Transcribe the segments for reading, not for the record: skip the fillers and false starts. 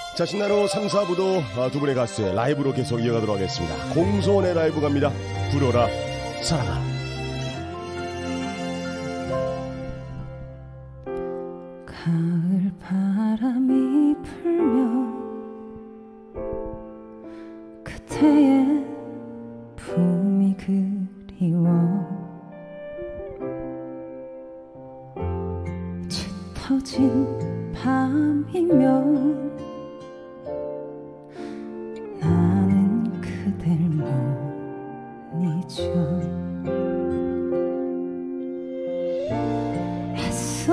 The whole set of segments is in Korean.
자, 신나로 3, 4부도 두 분의 가수의 라이브로 계속 이어가도록 하겠습니다. 공손의 라이브 갑니다. 불어라 사랑아. 가을 바람이 불면 그때의 봄이 그리워 짙어진 밤이면 나는 그댈 못 잊어 애써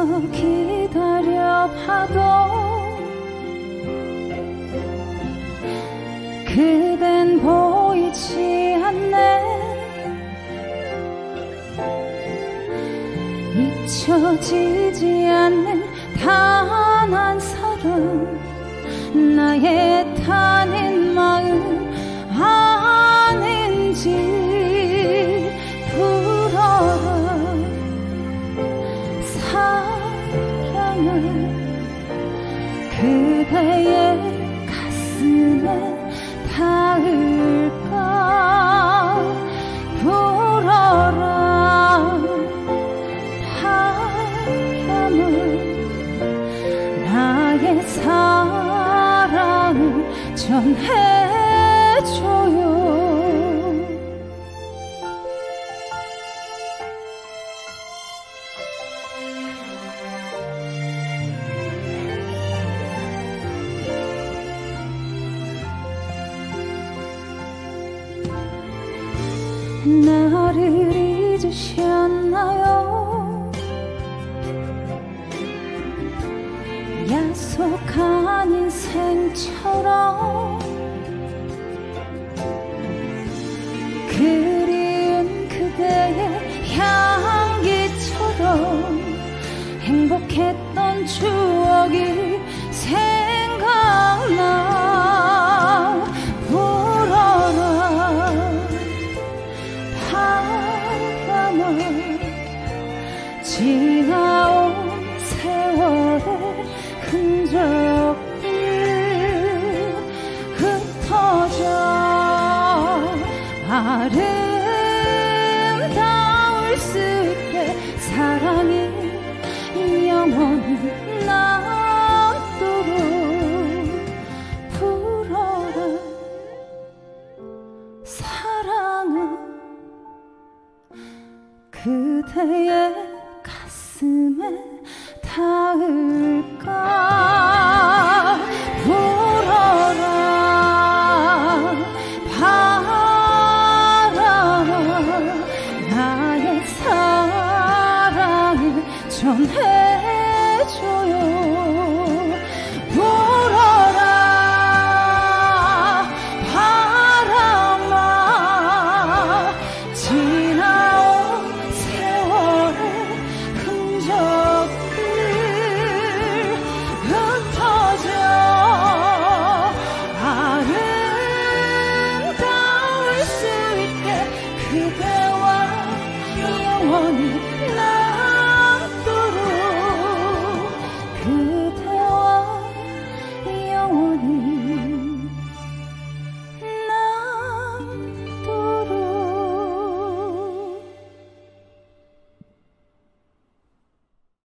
기다려봐도 그댄 보이지 않네 잊혀지지 않는 단 한 사람 나의 타는 마음 아는지 불어라 사랑을 그대의 가슴에 닿을까 불어라 바람을 나의 사랑을 전해줘요. 나를 잊으셨나요? 약속한 인생처럼 그리운 그대의 향기처럼 행복했던 추억이 생각나 불어라 바람아 지나온 세월의 흔적들 흩어져 아름다울 수 있게 사랑이 영원히 남도록 불어라 사랑아 그대의 가슴에 닿을까 불어라 바람아 나의 사랑을 전해